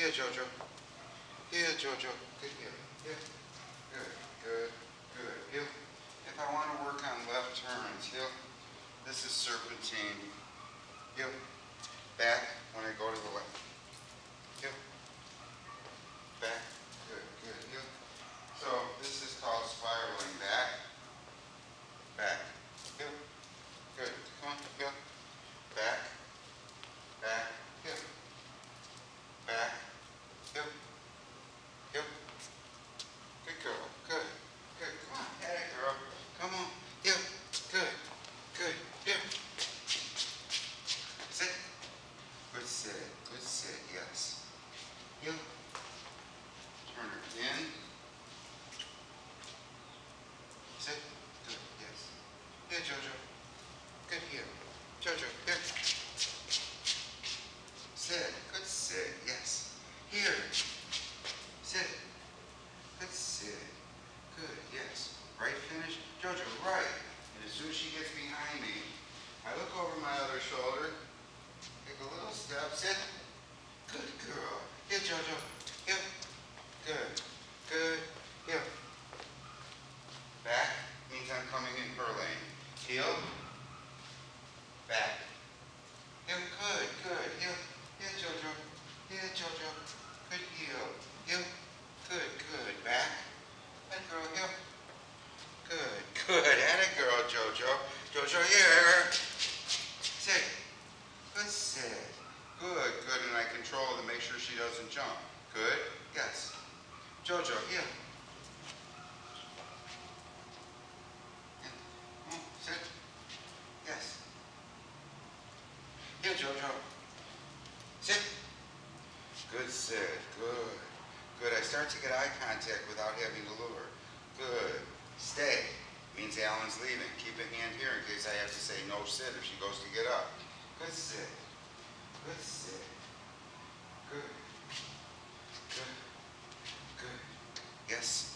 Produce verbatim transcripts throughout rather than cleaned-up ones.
Here, Jojo. Here, Jojo. Good heel. Here. Good, good, good. Heel. If I want to work on left turns, heel. This is serpentine. Heel. Back when I go to the left. Heel. Back. Good, good. Heel. So this is called spiraling back. Back. Heel. Good. Come on. Heel. Back. Back. Heel. Back. Heel. Heel. Good girl. Good. Good. Come on. Hey, girl. Come on. Heel. Good. Good. Heel. Sit. Good sit. Good sit. Yes. Heel. Turn her in. Sit. Good. Yes. Here, Jojo. Good heel. Jojo. Here. Sit. Good sit. Yes. Here. Sit. Good sit. Good. Yes. Right finish. Jojo, right. And as soon as she gets behind me, I look over my other shoulder. Take a little step. Sit. Good girl. Here, Jojo. Here. Good. Good. Here. Back means I'm coming in her lane. Heel. Back. Heel. Good. Good. Heel. Here, Jojo. Here, Jojo. Good heel. Heel. Good. Good. Back. That girl. Heel. Good. Good. Atta girl, Jojo. Jojo, here. Sit. Good sit. Good. Good. And I control her to make sure she doesn't jump. Good. Yes. Jojo, here. Sit. Yes. Here, Jojo. Sit. Good sit. Good. Good. I start to get eye contact without having to lure. Good. Stay. Means Alan's leaving. Keep a hand here in case I have to say no sit if she goes to get up. Good sit. Good sit. Good. Good. Good. Yes.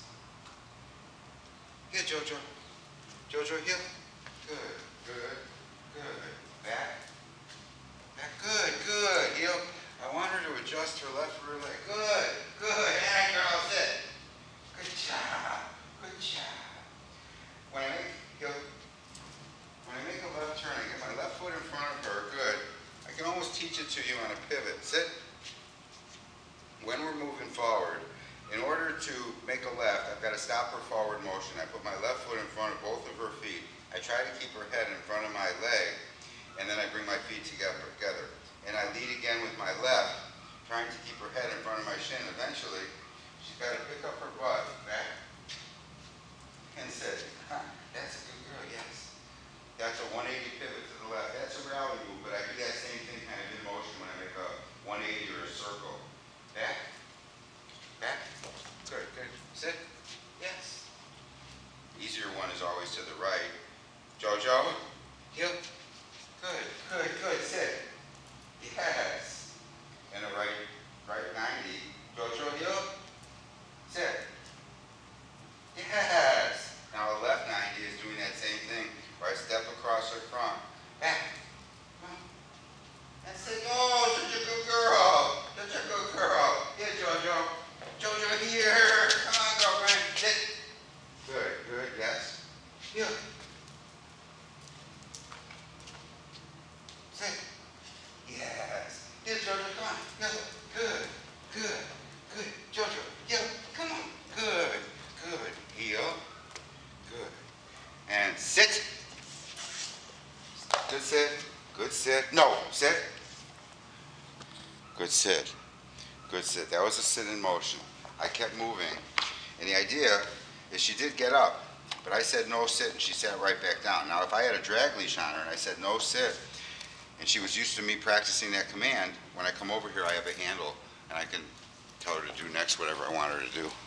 Here, Jojo. Jojo, here. Good. Good. Good. Back. Back. Good. Good. Heel. I want her to adjust her left rear leg. Good. Good. Hey, girl, sit. Good job. Good job. When I make heel, when I make a left turn, I get my left foot in front of her. Good. I can almost teach it to you on a pivot. Sit. When we're moving forward, in order to make a left, I've got to stop her forward motion. I put my left foot in front of both of her feet. I try to keep her head in front of my leg, and then I bring my feet together. together. And I lead again with my left, trying to keep her head in front of my shin. Eventually, she's got to pick up her butt, back, and sit. Huh, that's a good girl, yes. That's a one eighty pivot to the left. That's a rally move, but I do that same thing kind of in motion when I make a one eighty or a circle. Back, back, good, good. Sit, yes. Easier one is always to the right. Jojo, heel, good, good, good, sit. Yes. And a right, right ninety. Jojo, heel, sit. Yes. Now a left ninety is doing that same thing, where I step across her front. Back. Come on. And say, oh, such a good girl. Such a good girl. Here, Jojo. Jojo, here. Come on, girlfriend. Sit. Good, good, yes. Here. Sit. Yes. Here, Jojo, come on. Here. Good, good, good. Jojo, here. Come on. Good, good. Heel. Good. And sit. Good sit. Good sit. No, sit. Good sit. Good sit. That was a sit in motion. I kept moving. And the idea is she did get up, but I said no sit, and she sat right back down. Now, if I had a drag leash on her and I said no sit, and she was used to me practicing that command, when I come over here, I have a handle, and I can tell her to do next whatever I want her to do.